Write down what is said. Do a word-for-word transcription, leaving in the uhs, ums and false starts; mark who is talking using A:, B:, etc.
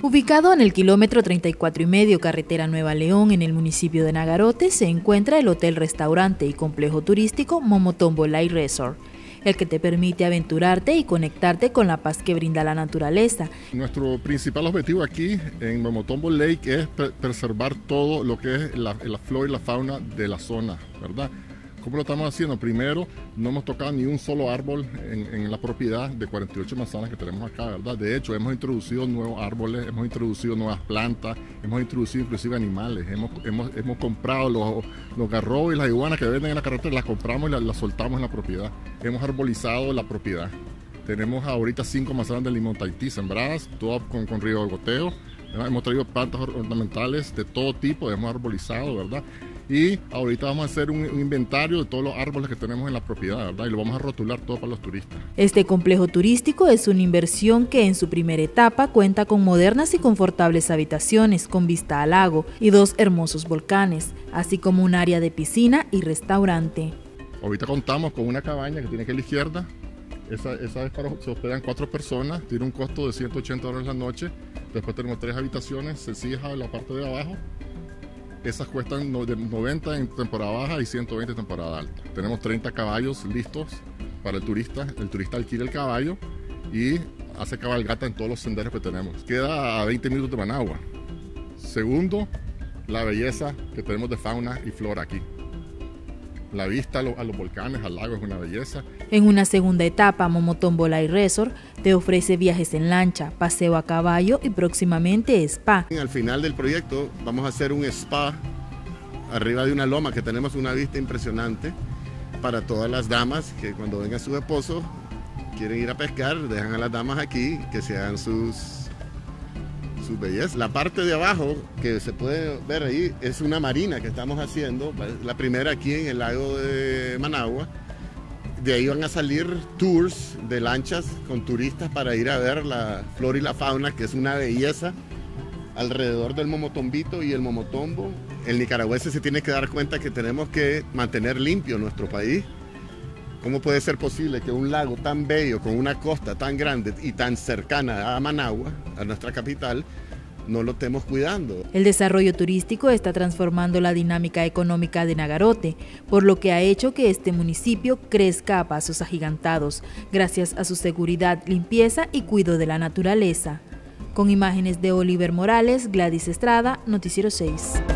A: Ubicado en el kilómetro treinta y cuatro y medio carretera Nueva León en el municipio de Nagarote se encuentra el hotel, restaurante y complejo turístico Momotombo Lake Resort, el que te permite aventurarte y conectarte con la paz que brinda la naturaleza.
B: Nuestro principal objetivo aquí en Momotombo Lake es pre preservar todo lo que es la, la flora y la fauna de la zona, ¿verdad? ¿Cómo lo estamos haciendo? Primero, no hemos tocado ni un solo árbol en, en la propiedad de cuarenta y ocho manzanas que tenemos acá, ¿verdad? De hecho, hemos introducido nuevos árboles, hemos introducido nuevas plantas, hemos introducido inclusive animales, hemos, hemos, hemos comprado los, los garrobos y las iguanas que venden en la carretera, las compramos y las, las soltamos en la propiedad. Hemos arbolizado la propiedad. Tenemos ahorita cinco manzanas de limón Tahití sembradas, todas con, con río de goteo. Hemos traído plantas ornamentales de todo tipo, hemos arbolizado, ¿verdad? Y ahorita vamos a hacer un, un inventario de todos los árboles que tenemos en la propiedad, ¿verdad? Y lo vamos a rotular todo para los turistas.
A: Este complejo turístico es una inversión que en su primera etapa cuenta con modernas y confortables habitaciones con vista al lago y dos hermosos volcanes, así como un área de piscina y restaurante.
B: Ahorita contamos con una cabaña que tiene que ir a la izquierda. Esa, esa es para, se hospedan cuatro personas, tiene un costo de ciento ochenta dólares la noche. Después tenemos tres habitaciones sencillas en la parte de abajo. Esas cuestan de noventa en temporada baja y ciento veinte en temporada alta. Tenemos treinta caballos listos para el turista. El turista alquila el caballo y hace cabalgata en todos los senderos que tenemos. Queda a veinte minutos de Managua. Segundo, la belleza que tenemos de fauna y flora aquí. La vista a, lo, a los volcanes, al lago, es una belleza.
A: En una segunda etapa, Momotombo Lake Resort te ofrece viajes en lancha, paseo a caballo y próximamente spa.
C: Al final del proyecto vamos a hacer un spa arriba de una loma que tenemos una vista impresionante para todas las damas que cuando venga su esposo quieren ir a pescar, dejan a las damas aquí que se hagan sus... sus bellezas. La parte de abajo que se puede ver ahí es una marina que estamos haciendo, la primera aquí en el lago de Managua. De ahí van a salir tours de lanchas con turistas para ir a ver la flora y la fauna, que es una belleza alrededor del Momotombito y el Momotombo. El nicaragüense se tiene que dar cuenta que tenemos que mantener limpio nuestro país. ¿Cómo puede ser posible que un lago tan bello, con una costa tan grande y tan cercana a Managua, a nuestra capital, no lo estemos cuidando?
A: El desarrollo turístico está transformando la dinámica económica de Nagarote, por lo que ha hecho que este municipio crezca a pasos agigantados, gracias a su seguridad, limpieza y cuidado de la naturaleza. Con imágenes de Oliver Morales, Gladys Estrada, Noticiero seis.